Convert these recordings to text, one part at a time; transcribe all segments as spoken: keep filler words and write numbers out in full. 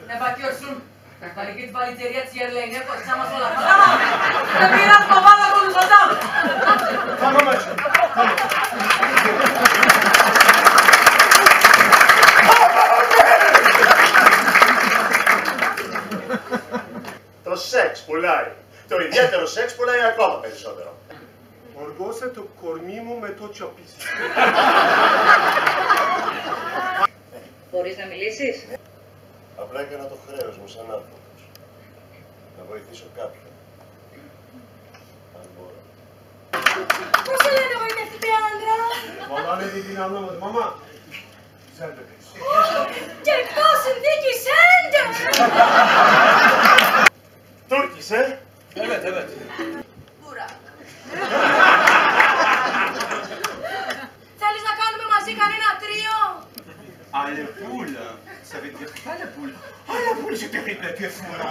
Να πατιώσουν. Τα χαλική της βαλιτσερία της Γερλένια, κοστά μας όλα αυτά. Δεν πειράζει παπάδα κόλλου σωτά. Πάμε μέσα. Το σεξ πουλάει. Το ιδιαίτερο σεξ πουλάει ακόμα περισσότερο. Οργώσε το κορμί μου με το τσαπίσι. Μπορείς να μιλήσεις? Απλά έκανα το χρέος μου σαν άνθρωπος. Να βοηθήσω κάποιον. Αν μπορώ. Πώς σε λένε βοηθευτείτε άντρα? Βαλάνε την δυνάμνα μου, μαμά. Σέντεκες. Και εκτός συνθήκη Σέντερ! Τούρκης, ε! Evet, evet. Μπούρα. Θέλεις να κάνουμε μαζί κανένα τρίο? Ale poule, ça veut dire pas la poule. Ah la poule, c'est terrible, tu es fou là.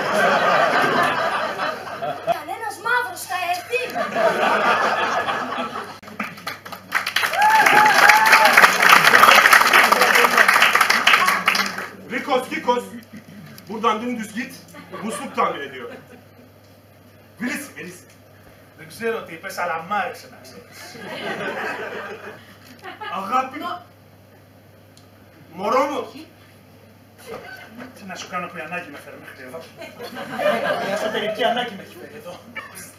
Κανένας μαύρος θα έρθει. Rikos, Rikos. Buradan dümdüz git. Musluk tamir ediyor. Birisi, birisi. Δεν ξέρω τι είπες, αλλά μ' άρεσε να ξέρεις. Αγάπη μου. Μωρό μου. Τι να σου κάνω που η ανάγκη με φέρει μέχρι εδώ. Η εσωτερική ανάγκη με έχει φέρει εδώ.